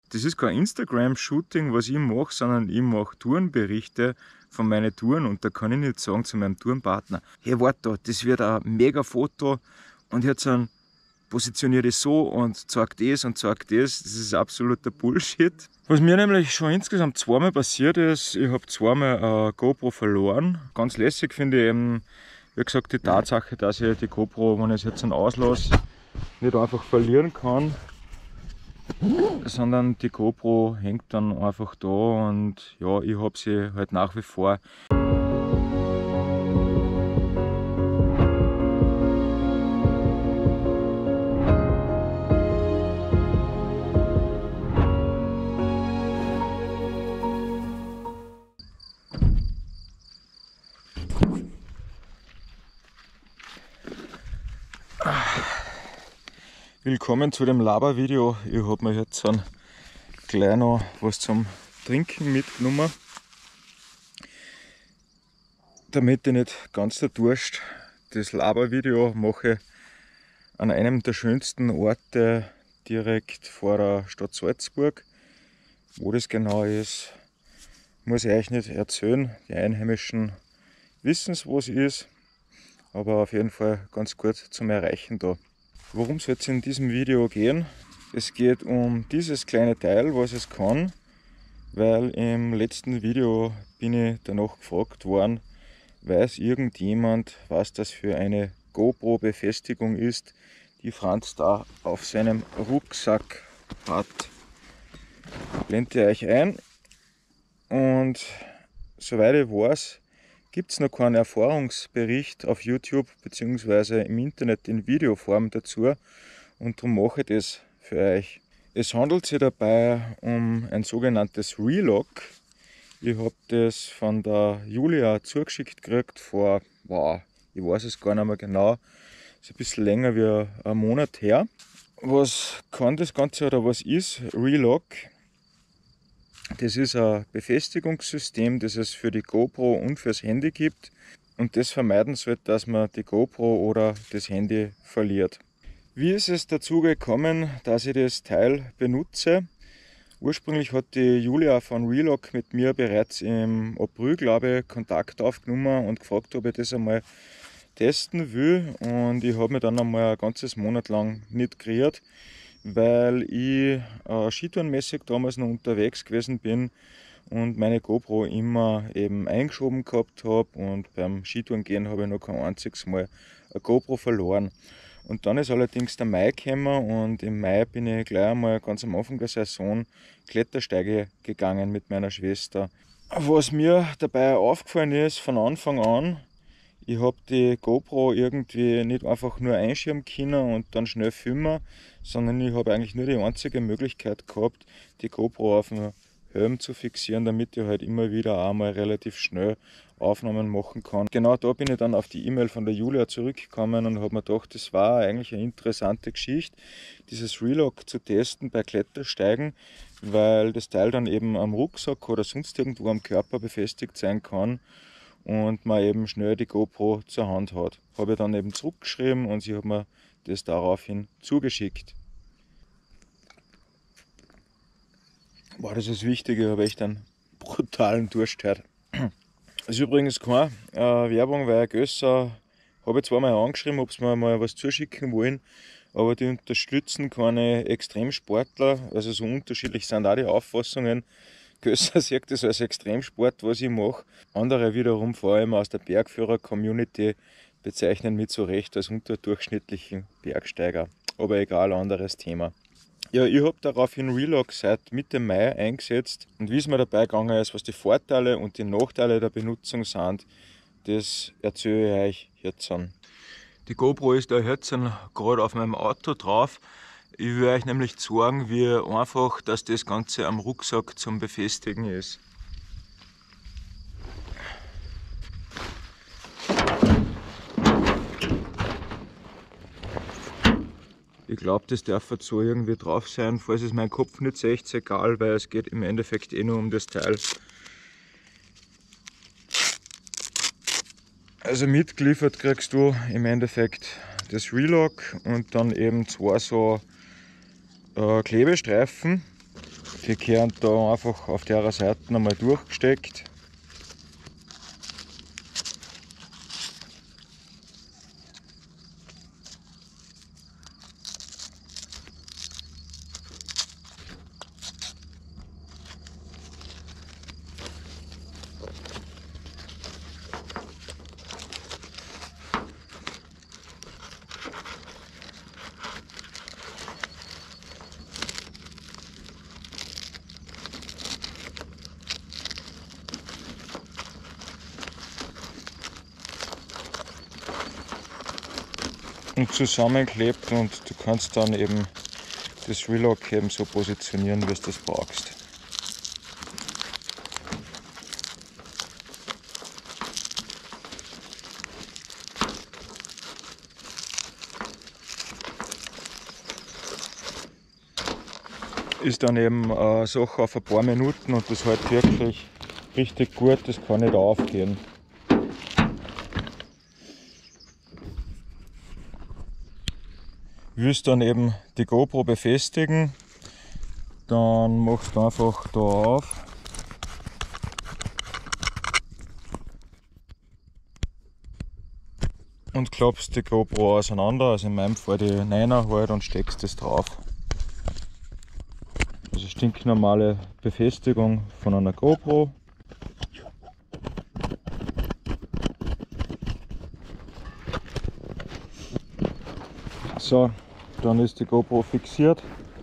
Das ist kein Instagram-Shooting, was ich mache, sondern ich mache Tourenberichte von meinen Touren und da kann ich nicht sagen zu meinem Tourenpartner, hey, warte da, das wird ein mega Foto und jetzt dann positioniere ich so und zeig das und zeig das. Das ist absoluter Bullshit. Was mir nämlich schon insgesamt zweimal passiert ist, ich habe zweimal eine GoPro verloren. Ganz lässig finde ich eben, wie gesagt, die Tatsache, dass ich die GoPro, wenn ich es jetzt dann auslasse, nicht einfach verlieren kann, sondern die GoPro hängt dann einfach da und ja, ich habe sie halt nach wie vor. Willkommen zu dem Labervideo. Ich habe mir jetzt dann gleich noch was zum Trinken mitgenommen, damit ich nicht ganz der Durst das Labervideo mache an einem der schönsten Orte direkt vor der Stadt Salzburg. Wo das genau ist, muss ich euch nicht erzählen. Die Einheimischen wissen es, wo es ist, aber auf jeden Fall ganz gut zum Erreichen da. Worum soll es in diesem Video gehen? Es geht um dieses kleine Teil, was es kann, weil im letzten Video bin ich danach gefragt worden, weiß irgendjemand, was das für eine GoPro-Befestigung ist, die Franz da auf seinem Rucksack hat. Blende ich euch ein und soweit ich weiß, gibt es noch keinen Erfahrungsbericht auf YouTube bzw. im Internet in Videoform dazu und darum mache ich das für euch. Es handelt sich dabei um ein sogenanntes Relock. Ich habe das von der Julia zugeschickt gekriegt vor, wow, ich weiß es gar nicht mehr genau, ist ein bisschen länger wie ein Monat her. Was kann das Ganze oder was ist Relock? Das ist ein Befestigungssystem, das es für die GoPro und fürs Handy gibt und das vermeiden sollte, dass man die GoPro oder das Handy verliert. Wie ist es dazu gekommen, dass ich das Teil benutze? Ursprünglich hat die Julia von Relock mit mir bereits im April, glaube ich, Kontakt aufgenommen und gefragt, ob ich das einmal testen will, und ich habe mich dann einmal ein ganzes Monat lang nicht gerührt, weil ich skitourenmäßig damals noch unterwegs gewesen bin und meine GoPro immer eben eingeschoben gehabt habe, und beim Skitourengehen habe ich noch kein einziges Mal eine GoPro verloren. Und dann ist allerdings der Mai gekommen und im Mai bin ich gleich einmal ganz am Anfang der Saison Klettersteige gegangen mit meiner Schwester. Was mir dabei aufgefallen ist von Anfang an, ich habe die GoPro irgendwie nicht einfach nur einschirmen können und dann schnell filmen, sondern ich habe eigentlich nur die einzige Möglichkeit gehabt, die GoPro auf den Helm zu fixieren, damit ich halt immer wieder einmal relativ schnell Aufnahmen machen kann. Genau da bin ich dann auf die E-Mail von der Julia zurückgekommen und habe mir gedacht, das war eigentlich eine interessante Geschichte, dieses Relock zu testen bei Klettersteigen, weil das Teil dann eben am Rucksack oder sonst irgendwo am Körper befestigt sein kann und man eben schnell die GoPro zur Hand hat. Habe ich dann eben zurückgeschrieben und sie hat mir das daraufhin zugeschickt. Boah, das ist wichtig, ich habe echt einen brutalen Durst heute. Das ist übrigens keine Werbung, weil Gösser habe ich zweimal angeschrieben, ob sie mir mal was zuschicken wollen, aber die unterstützen keine Extremsportler, also so unterschiedlich sind auch die Auffassungen. Gösser sieht das als Extremsport, was ich mache. Andere wiederum, vor allem aus der Bergführer-Community, bezeichnen mich zu Recht als unterdurchschnittlichen Bergsteiger. Aber egal, anderes Thema. Ja, ich habe daraufhin Relock seit Mitte Mai eingesetzt, und wie es mir dabei gegangen ist, was die Vorteile und die Nachteile der Benutzung sind, das erzähle ich euch jetzt an. Die GoPro ist da jetzt gerade auf meinem Auto drauf. Ich will euch nämlich zeigen, wie einfach dass das Ganze am Rucksack zum Befestigen ist. Ich glaube, das darf jetzt so irgendwie drauf sein. Falls es mein Kopf nicht seht, ist egal, weil es geht im Endeffekt eh nur um das Teil. Also mitgeliefert kriegst du im Endeffekt das Relock und dann eben zwei so Klebestreifen. Die gehören da einfach auf der Seite einmal durchgesteckt. Und zusammenklebt, und du kannst dann eben das Relock eben so positionieren, wie du das brauchst. Ist dann eben eine Sache auf ein paar Minuten und das hält wirklich richtig gut, das kann nicht aufgehen. Willst dann eben die GoPro befestigen, dann machst du einfach da auf und klappst die GoPro auseinander, also in meinem Fall die 9er halt, und steckst das drauf. Also stinknormale Befestigung von einer GoPro. So, dann ist die GoPro fixiert.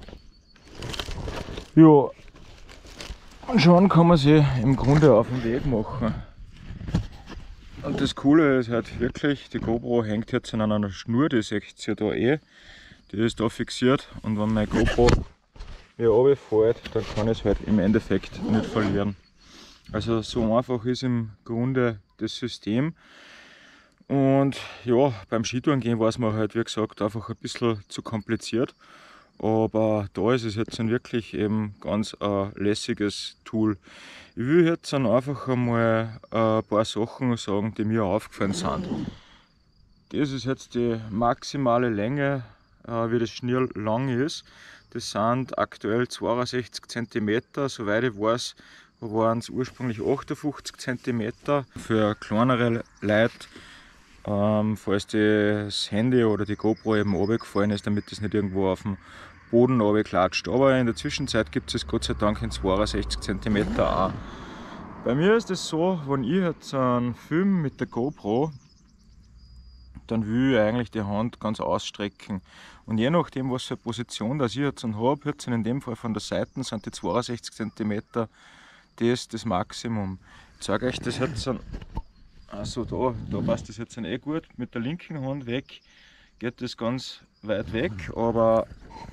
Ja, und schon kann man sie im Grunde auf den Weg machen. Und das Coole ist halt wirklich, die GoPro hängt jetzt an einer Schnur, die seht ihr da eh. Die ist da fixiert, und wenn meine GoPro mir runterfällt, dann kann ich es halt im Endeffekt nicht verlieren. Also so einfach ist im Grunde das System. Und ja, beim Skitouren gehen war es mir halt, wie gesagt, einfach ein bisschen zu kompliziert. Aber da ist es jetzt dann wirklich eben ganz ein lässiges Tool. Ich will jetzt dann einfach einmal ein paar Sachen sagen, die mir aufgefallen sind. Das ist jetzt die maximale Länge, wie das Schnürl lang ist. Das sind aktuell 62 cm, soweit ich weiß, waren es ursprünglich 58 cm. Für kleinere Leute, falls das Handy oder die GoPro eben runtergefallen ist, damit das nicht irgendwo auf dem Boden runterklatscht. Aber in der Zwischenzeit gibt es Gott sei Dank in 62 cm auch. Bei mir ist es so, wenn ich jetzt einen Film mit der GoPro, dann will ich eigentlich die Hand ganz ausstrecken. Und je nachdem, was für eine Position das ich jetzt habe, jetzt in dem Fall von der Seite sind die 62 cm das Maximum. Ich zeige euch das jetzt an. Also da passt das jetzt eh gut. Mit der linken Hand weg geht das ganz weit weg, aber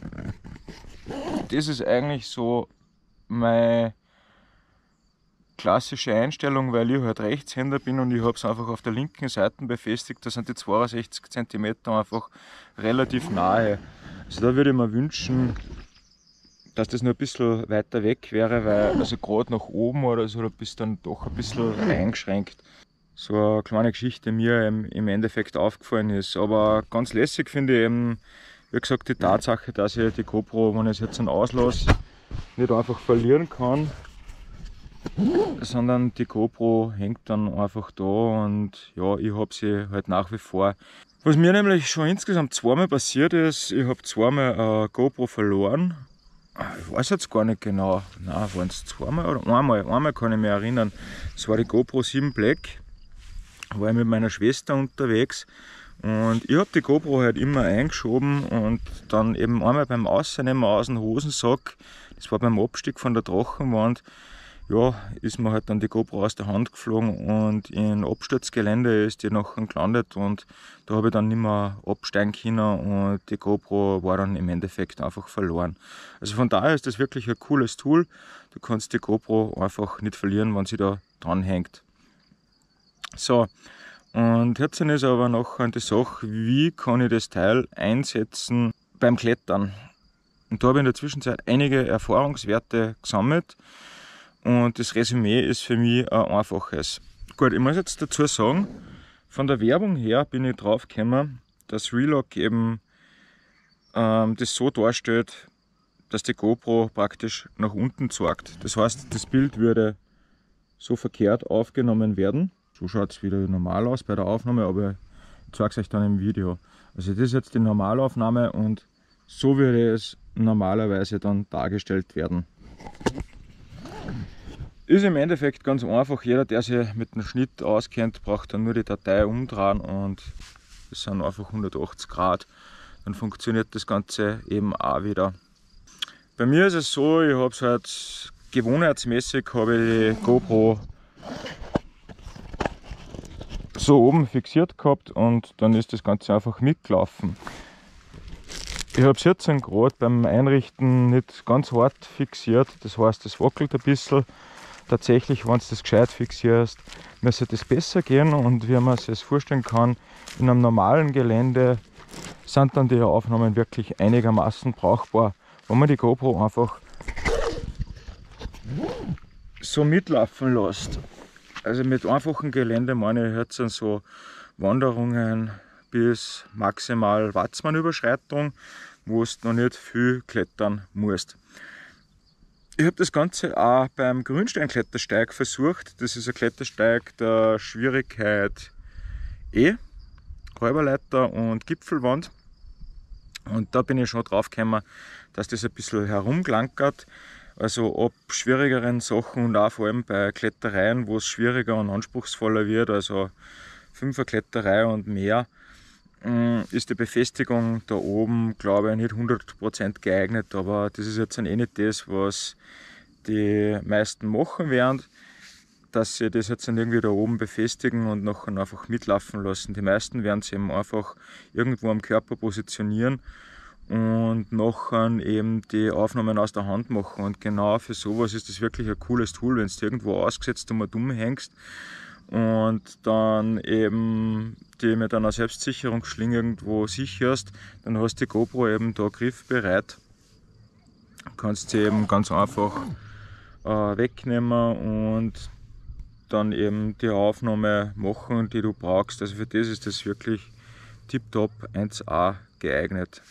das ist eigentlich so meine klassische Einstellung, weil ich halt Rechtshänder bin und ich habe es einfach auf der linken Seite befestigt. Da sind die 62 cm einfach relativ nahe. Also da würde ich mir wünschen, dass das nur ein bisschen weiter weg wäre, weil also gerade nach oben oder so, da bist du dann doch ein bisschen eingeschränkt. So eine kleine Geschichte, die mir im Endeffekt aufgefallen ist. Aber ganz lässig finde ich eben, wie gesagt, die Tatsache, dass ich die GoPro, wenn ich es jetzt dann auslasse, nicht einfach verlieren kann, sondern die GoPro hängt dann einfach da, und ja, ich habe sie halt nach wie vor. Was mir nämlich schon insgesamt zweimal passiert ist, ich habe zweimal eine GoPro verloren. Ich weiß jetzt gar nicht genau, waren es zweimal oder einmal? Einmal kann ich mich erinnern. Das war die GoPro 7 Black. War ich mit meiner Schwester unterwegs, und ich habe die GoPro halt immer eingeschoben, und dann eben einmal beim Ausnehmen aus dem Hosensack, das war beim Abstieg von der Drachenwand, ja, ist mir halt dann die GoPro aus der Hand geflogen, und in Absturzgelände ist die nachher gelandet, und da habe ich dann nicht mehr absteigen können, und die GoPro war dann im Endeffekt einfach verloren. Also von daher ist das wirklich ein cooles Tool. Du kannst die GoPro einfach nicht verlieren, wenn sie da dran hängt. So, und jetzt ist aber noch die Sache, wie kann ich das Teil einsetzen beim Klettern. Und da habe ich in der Zwischenzeit einige Erfahrungswerte gesammelt, und das Resümee ist für mich ein einfaches. Gut, ich muss jetzt dazu sagen, von der Werbung her bin ich drauf gekommen, dass Relock eben das so darstellt, dass die GoPro praktisch nach unten zeigt. Das heißt, das Bild würde so verkehrt aufgenommen werden. So schaut es wieder normal aus bei der Aufnahme, aber ich zeige es euch dann im Video. Also das ist jetzt die Normalaufnahme und so würde es normalerweise dann dargestellt werden. Ist im Endeffekt ganz einfach. Jeder, der sich mit dem Schnitt auskennt, braucht dann nur die Datei umdrehen und das sind einfach 180 Grad. Dann funktioniert das Ganze eben auch wieder. Bei mir ist es so, ich habe es halt gewohnheitsmäßig, habe ich die GoPro so oben fixiert gehabt und dann ist das Ganze einfach mitgelaufen. Ich habe 17 Grad beim Einrichten nicht ganz hart fixiert, das heißt, es wackelt ein bisschen. Tatsächlich, wenn du das gescheit fixierst, müsste das besser gehen und wie man sich das vorstellen kann, in einem normalen Gelände sind dann die Aufnahmen wirklich einigermaßen brauchbar, wenn man die GoPro einfach so mitlaufen lässt. Also mit einfachem Gelände meine ich jetzt so Wanderungen bis maximal Watzmann-Überschreitung, wo du noch nicht viel klettern musst. Ich habe das Ganze auch beim Grünsteinklettersteig versucht. Das ist ein Klettersteig der Schwierigkeit E, Räuberleiter und Gipfelwand. Und da bin ich schon drauf gekommen, dass das ein bisschen herumglankert. Also ab schwierigeren Sachen und auch vor allem bei Klettereien, wo es schwieriger und anspruchsvoller wird, also 5er Kletterei und mehr, ist die Befestigung da oben, glaube ich, nicht 100% geeignet, aber das ist jetzt eh nicht das, was die meisten machen werden, dass sie das jetzt irgendwie da oben befestigen und nachher einfach mitlaufen lassen. Die meisten werden sie eben einfach irgendwo am Körper positionieren und nachher eben die Aufnahmen aus der Hand machen. Und genau für sowas ist das wirklich ein cooles Tool, wenn du irgendwo ausgesetzt und mal dumm hängst und dann eben die mit einer Selbstsicherungsschlinge irgendwo sicherst, dann hast du die GoPro eben da griffbereit. Kannst sie eben ganz einfach wegnehmen und dann eben die Aufnahme machen, die du brauchst. Also für das ist das wirklich tiptop 1A geeignet.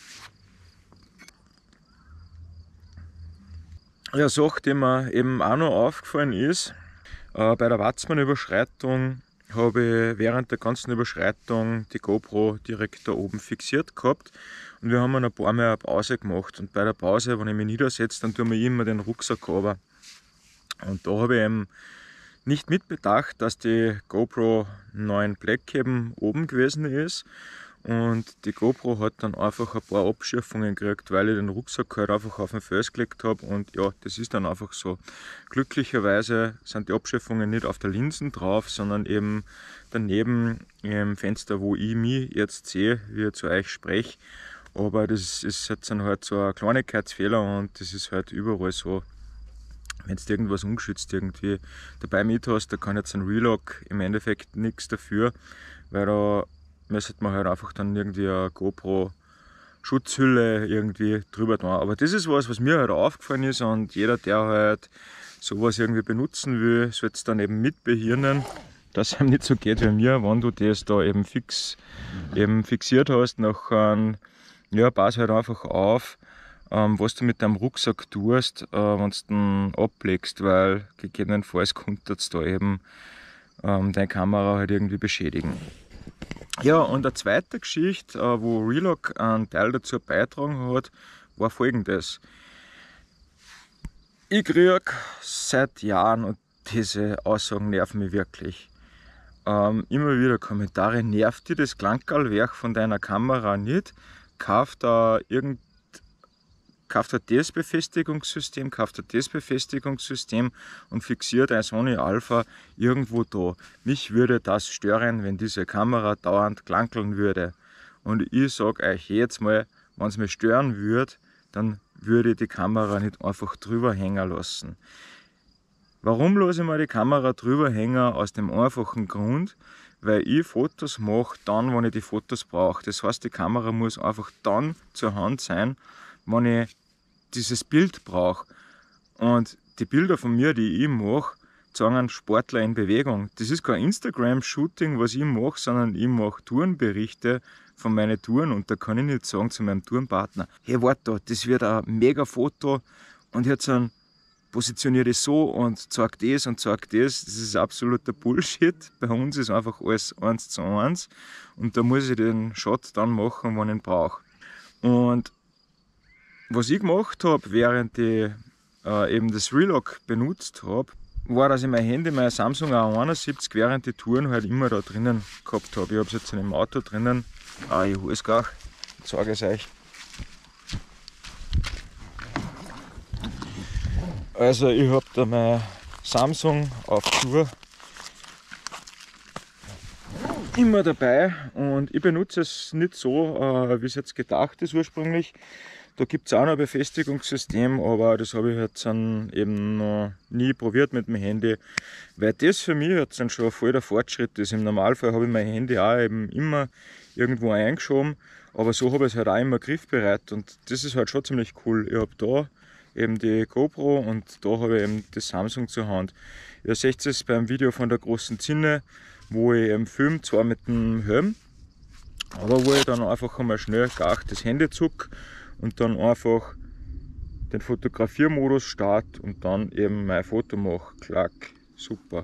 Ja, Sache, die mir eben auch noch aufgefallen ist, bei der Watzmann-Überschreitung habe ich während der ganzen Überschreitung die GoPro direkt da oben fixiert gehabt und wir haben ein paar Mal eine Pause gemacht und bei der Pause, wenn ich mich niedersetze, dann tue ich immer den Rucksack runter. Und da habe ich eben nicht mitbedacht, dass die GoPro 9 Black eben oben gewesen ist und die GoPro hat dann einfach ein paar Abschürfungen gekriegt, weil ich den Rucksack halt einfach auf den Fels gelegt habe und ja, das ist dann einfach so. Glücklicherweise sind die Abschürfungen nicht auf der Linsen drauf, sondern eben daneben im Fenster, wo ich mich jetzt sehe, wie ich zu euch spreche. Aber das ist jetzt dann halt so ein Kleinigkeitsfehler und das ist halt überall so. Wenn du irgendwas ungeschützt irgendwie dabei mit hast, da kann jetzt ein Relog im Endeffekt nichts dafür, weil da müsste man halt einfach dann irgendwie eine GoPro Schutzhülle irgendwie drüber tun. Aber das ist was mir halt aufgefallen ist und jeder, der halt sowas irgendwie benutzen will, soll es dann eben mitbehirnen, dass es ihm nicht so geht wie mir, wenn du das da eben fixiert hast, nachher ja, pass halt einfach auf, was du mit deinem Rucksack tust, wenn du den ablegst, weil gegebenenfalls könnte es da eben deine Kamera halt irgendwie beschädigen. Ja, und eine zweite Geschichte, wo Relog einen Teil dazu beigetragen hat, war folgendes. Ich kriege seit Jahren, und diese Aussagen nerven mich wirklich, immer wieder Kommentare, nervt dir das Klankerlwerk von deiner Kamera nicht? Kauft da das Befestigungssystem, und fixiert ein Sony Alpha irgendwo da. Mich würde das stören, wenn diese Kamera dauernd klankeln würde. Und ich sage euch jetzt mal, wenn es mich stören würde, dann würde ich die Kamera nicht einfach drüber hängen lassen. Warum lasse ich mal die Kamera drüber hängen? Aus dem einfachen Grund, weil ich Fotos mache, dann, wenn ich die Fotos brauche. Das heißt, die Kamera muss einfach dann zur Hand sein, wenn ich dieses Bild brauche. Und die Bilder von mir, die ich mache, zeigen Sportler in Bewegung. Das ist kein Instagram-Shooting, was ich mache, sondern ich mache Tourenberichte von meinen Touren und da kann ich nicht sagen zu meinem Tourenpartner, hey, warte da, das wird ein mega Foto und jetzt dann positioniere ich so und zeig das und zeig das. Das ist absoluter Bullshit. Bei uns ist einfach alles 1:1 und da muss ich den Shot dann machen, wann ich ihn brauche. Und was ich gemacht habe, während ich eben das Relock benutzt habe, war, dass ich mein Handy, mein Samsung A71, während die Touren halt immer da drinnen gehabt habe. Ich habe es jetzt in dem Auto drinnen. Ich hole es gleich, ich zeige es euch. Also ich habe da mein Samsung auf Tour immer dabei und ich benutze es nicht so, wie es jetzt gedacht ist ursprünglich. Da gibt es auch noch ein Befestigungssystem, aber das habe ich jetzt dann eben noch nie probiert mit dem Handy, weil das für mich jetzt dann schon voll der Fortschritt ist. Im Normalfall habe ich mein Handy auch eben immer irgendwo eingeschoben, aber so habe ich es halt auch immer griffbereit und das ist halt schon ziemlich cool. Ich habe da eben die GoPro und da habe ich eben das Samsung zur Hand. Ihr seht es beim Video von der großen Zinne, wo ich eben filme, zwar mit dem Helm, aber wo ich dann einfach einmal schnell gleich das Handy zuck und dann einfach den Fotografiermodus start und dann eben mein Foto mache. Klack, super.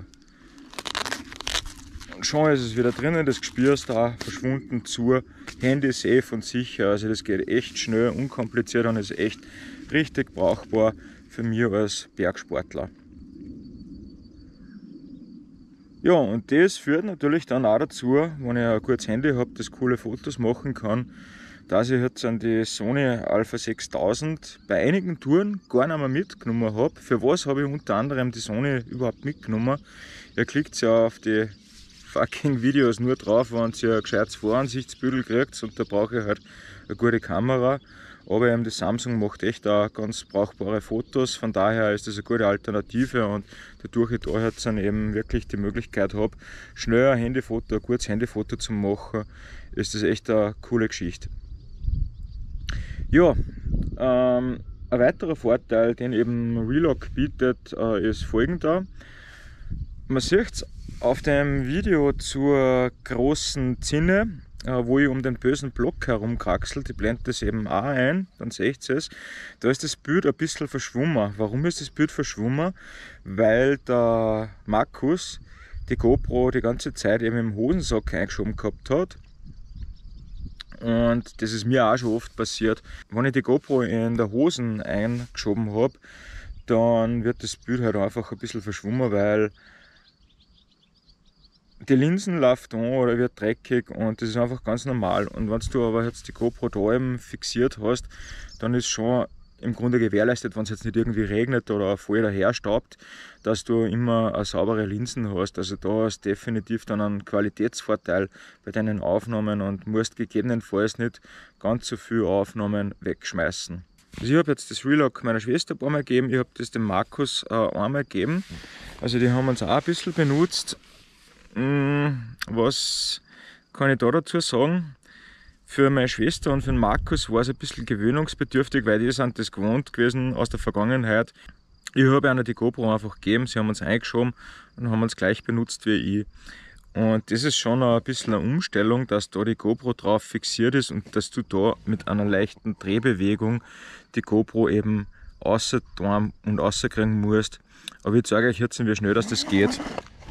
Und schon ist es wieder drinnen, das Gespür ist da verschwunden zu. Handy safe und sicher, also das geht echt schnell, unkompliziert und ist echt richtig brauchbar für mich als Bergsportler. Ja, und das führt natürlich dann auch dazu, wenn ich ein gutes Handy habe, das coole Fotos machen kann, dass ich jetzt an die Sony Alpha 6000 bei einigen Touren gar nicht mehr mitgenommen habe. Für was habe ich unter anderem die Sony überhaupt mitgenommen? Ihr klickt ja auf die fucking Videos nur drauf, wenn ihr ein gescheites Voransichtsbügel kriegt und da brauche ich halt eine gute Kamera. Aber eben die Samsung macht echt auch ganz brauchbare Fotos, von daher ist das eine gute Alternative und dadurch ich da jetzt dann eben wirklich die Möglichkeit habe, schnell ein Handyfoto, ein gutes Handyfoto zu machen, ist das echt eine coole Geschichte. Ja, ein weiterer Vorteil, den eben Relock bietet, ist folgender. Man sieht es auf dem Video zur großen Zinne, wo ich um den bösen Block herumkraxelt, ich blende das eben auch ein, dann seht ihr es, da ist das Bild ein bisschen verschwommen. Warum ist das Bild verschwommen? Weil der Markus die GoPro die ganze Zeit eben im Hosensack eingeschoben gehabt hat. Und das ist mir auch schon oft passiert. Wenn ich die GoPro in der Hosen eingeschoben habe, dann wird das Bild halt einfach ein bisschen verschwommen, weil die Linsen läuft an oder wird dreckig und das ist einfach ganz normal. Und wenn du aber jetzt die GoPro da eben fixiert hast, dann ist schon im Grunde gewährleistet, wenn es jetzt nicht irgendwie regnet oder voll daher staubt, dass du immer eine saubere Linsen hast. Also da hast du definitiv dann einen Qualitätsvorteil bei deinen Aufnahmen und musst gegebenenfalls nicht ganz so viele Aufnahmen wegschmeißen. Also ich habe jetzt das Relock meiner Schwester ein paar Mal gegeben, ich habe das dem Markus einmal gegeben. Also die haben uns auch ein bisschen benutzt. Was kann ich da dazu sagen? Für meine Schwester und für den Markus war es ein bisschen gewöhnungsbedürftig, weil die sind das gewohnt gewesen aus der Vergangenheit. Ich habe ihnen die GoPro einfach gegeben, sie haben uns eingeschoben und haben uns gleich benutzt wie ich. Und das ist schon ein bisschen eine Umstellung, dass da die GoPro drauf fixiert ist und dass du da mit einer leichten Drehbewegung die GoPro eben außerdorn und außerkriegen musst. Aber ich zeige euch jetzt, wie schnell das geht.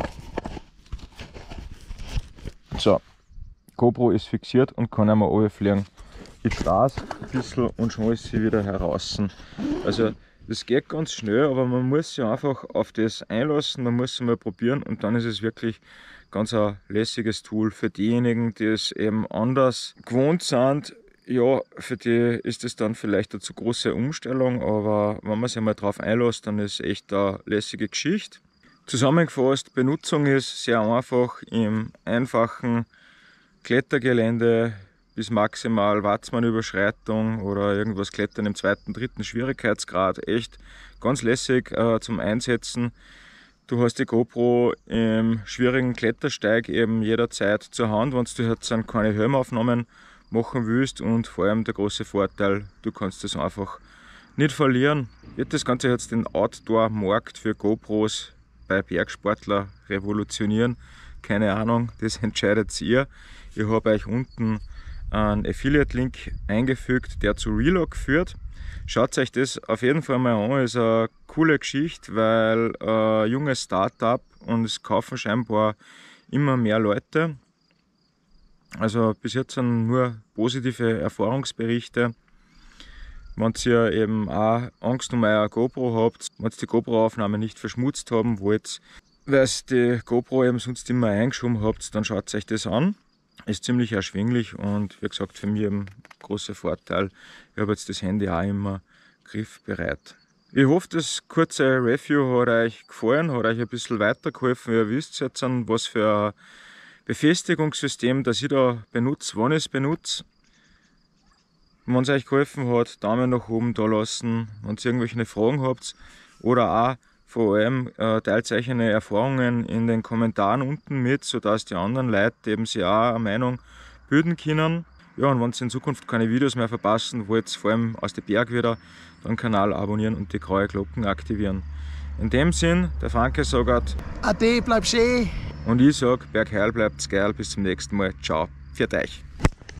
So, GoPro ist fixiert und kann einmal runterfliegen. Ich drehe es ein bisschen und schon ist sie wieder heraus. Also das geht ganz schnell, aber man muss sich einfach auf das einlassen, man muss es mal probieren und dann ist es wirklich ganz ein lässiges Tool für diejenigen, die es eben anders gewohnt sind. Ja, für die ist es dann vielleicht eine zu große Umstellung, aber wenn man sich mal drauf einlässt, dann ist es echt eine lässige Geschichte. Zusammengefasst, Benutzung ist sehr einfach im einfachen Klettergelände bis maximal Watzmann-Überschreitung oder irgendwas klettern im 2., 3. Schwierigkeitsgrad. Echt ganz lässig zum Einsetzen. Du hast die GoPro im schwierigen Klettersteig eben jederzeit zur Hand, wenn du jetzt keine Helmaufnahmen machen willst und vor allem der große Vorteil, du kannst das einfach nicht verlieren. Wird das Ganze jetzt den Outdoor-Markt für GoPros bei Bergsportler revolutionieren? Keine Ahnung, das entscheidet ihr. Ich habe euch unten einen Affiliate-Link eingefügt, der zu Relog führt. Schaut euch das auf jeden Fall mal an, ist eine coole Geschichte, weil ein junges Startup und es kaufen scheinbar immer mehr Leute. Also bis jetzt sind nur positive Erfahrungsberichte. Wenn ihr eben auch Angst um euer GoPro habt, wenn ihr die GoPro-Aufnahme nicht verschmutzt haben wollt, weil ihr die GoPro eben sonst immer eingeschoben habt, dann schaut euch das an. Ist ziemlich erschwinglich und wie gesagt für mich eben ein großer Vorteil. Ich habe jetzt das Handy auch immer griffbereit. Ich hoffe, das kurze Review hat euch gefallen, hat euch ein bisschen weitergeholfen. Ihr wisst jetzt, was für ein Befestigungssystem das ich da benutze, wann ich es benutze. Wenn es euch geholfen hat, Daumen nach oben da lassen, wenn ihr irgendwelche Fragen habt oder auch vor allem teilt euch eure Erfahrungen in den Kommentaren unten mit, sodass die anderen Leute eben sich auch eine Meinung bilden können. Ja, und wenn ihr in Zukunft keine Videos mehr verpassen wollt, vor allem aus den Berg wieder, dann den Kanal abonnieren und die graue Glocken aktivieren. In dem Sinn, der Franke sagt Ade, bleib schön. und ich sage, Bergheil bleibt's geil, bis zum nächsten Mal. Ciao, pfiat euch.